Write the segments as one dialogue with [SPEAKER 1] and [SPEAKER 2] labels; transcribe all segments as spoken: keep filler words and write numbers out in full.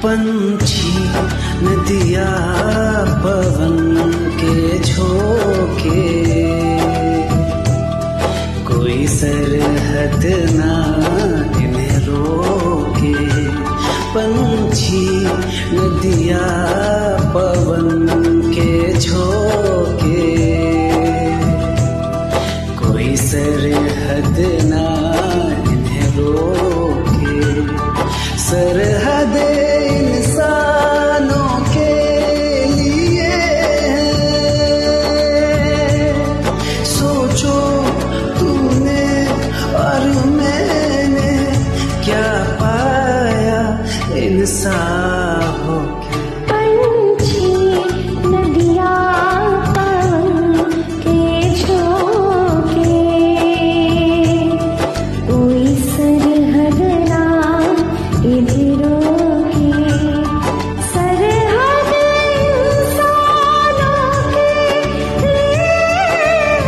[SPEAKER 1] पंछी नदिया पवन के झोंके, कोई सरहद ना इन्हें रोके। पंछी नदिया पवन के झोंके, कोई सरहद ना इन्हें रोके। सरहद इंसानों के लिए सोचो तूने और मैंने क्या पाया इंसान होके।
[SPEAKER 2] पंछी नदिया पवन के झोंके, कोई सरहद ना इन्हें रोके। सरहद इंसानों के लिए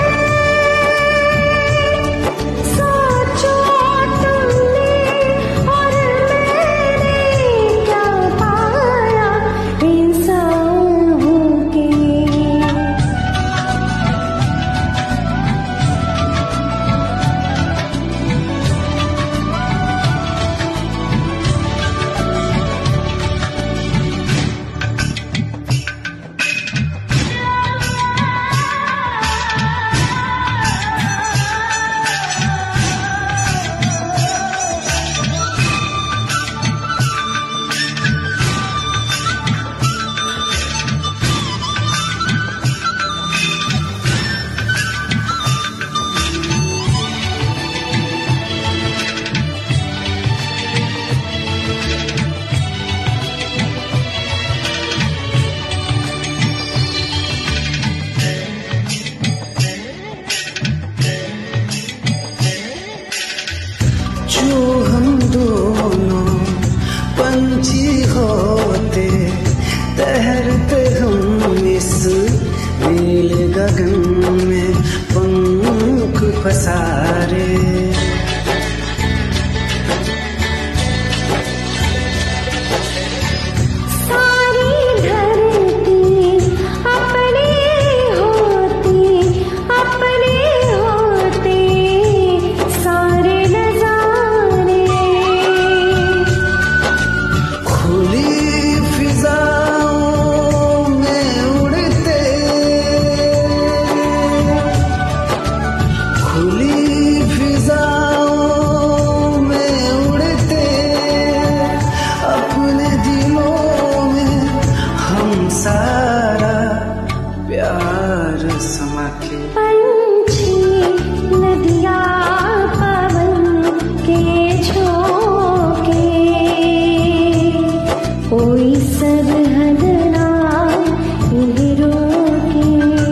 [SPEAKER 2] सोचो तुमने और मैंने क्या पाया इंसान होके।
[SPEAKER 1] जो हम दोनों पंछी होते, तैरते हम इस नील गगन में पंख पसारे।
[SPEAKER 2] सारी धरती अपनी होती, अपने होते सारे नजारे।
[SPEAKER 1] खुली फिजाओं में उड़ते, खुली फिजाओं में उड़ते, अपने दिलों में हम सारा प्यार समा के।
[SPEAKER 2] पंछी नदिया पवन के झोंके, कोई सरहद ना इन्हें रोके।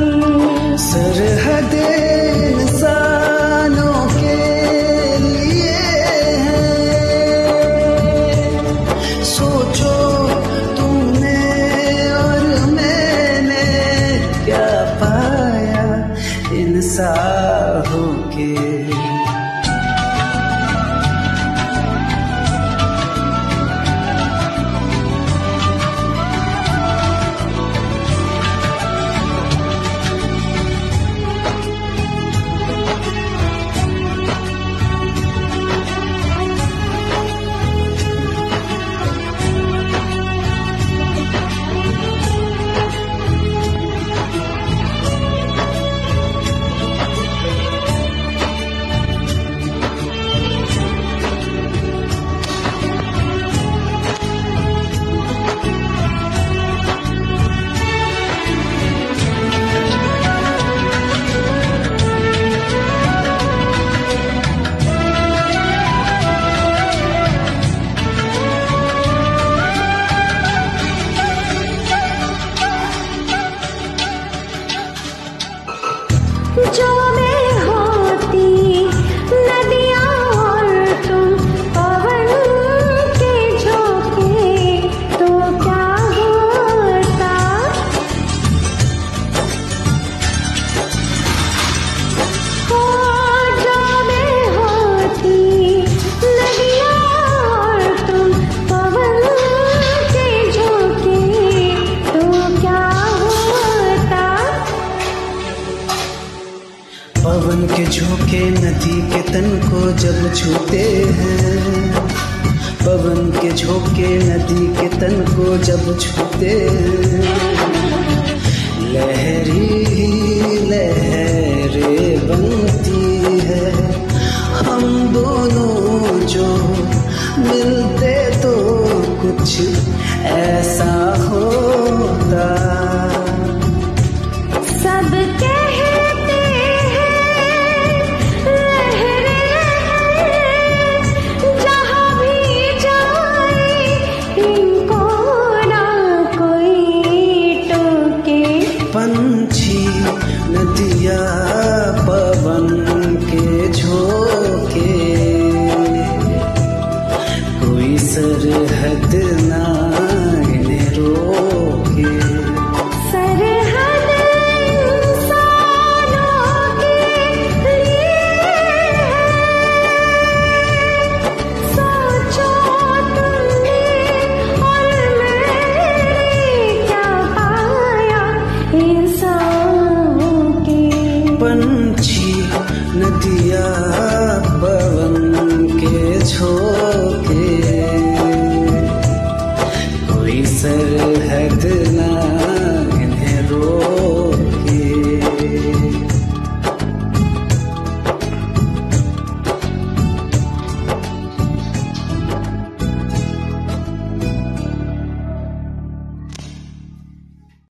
[SPEAKER 1] सरहद इंसानों के लिए सोचो तुमने और मैंने क्या पाया इंसान होके।
[SPEAKER 2] जो मैं होती नदियाँ और तुम पवन के झोंके, तो क्या होता। हो जो मैं होती नदियाँ और तुम पवन के
[SPEAKER 1] पवन के झोंके नदी के तन को जब छूते हैं, पवन के झोंके नदी के तन को जब छूते हैं, लहरी लहरें बनती है। हम दोनों जो मिलते तो कुछ ऐसा होता।
[SPEAKER 2] सब कहते हैं लहरें जहाँ भी जाए इनको ना कोई टोके।
[SPEAKER 1] पंछी नदिया पवन के झोंके, कोई सरहद ना इन्हें रोके।
[SPEAKER 2] सरहद इंसानों के लिए सोचो तुमने और मैंने क्या पाया इंसानों के।
[SPEAKER 1] पंछी नदिया पवन के झोंके,